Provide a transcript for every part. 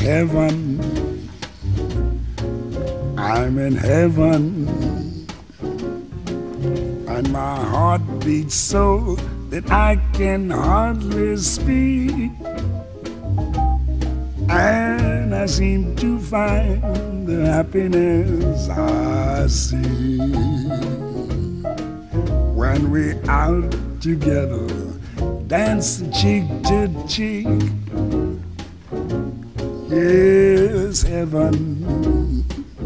heaven. I'm in heaven. And my heart beats so that I can hardly speak. And I seem to find the happiness I see when we're out together, dancing cheek to cheek. Yes, heaven,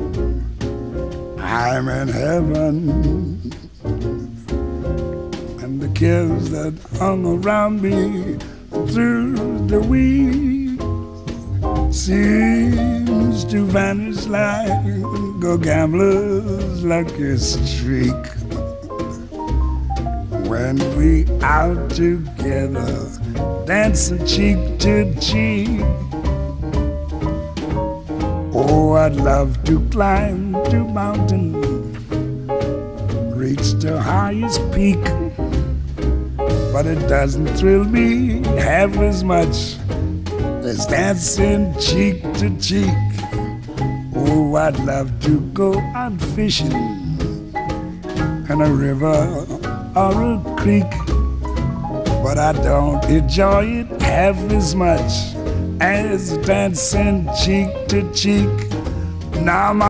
I'm in heaven. And the cares that hung around me through the week seems to vanish like a gambler's lucky streak. When we out together, dancing cheek to cheek. Oh, I'd love to climb the mountain, reach the highest peak, but it doesn't thrill me half as much as dancing cheek to cheek. Oh, I'd love to go out fishing in a river or a creek, but I don't enjoy it half as much as dancing cheek to cheek. Now my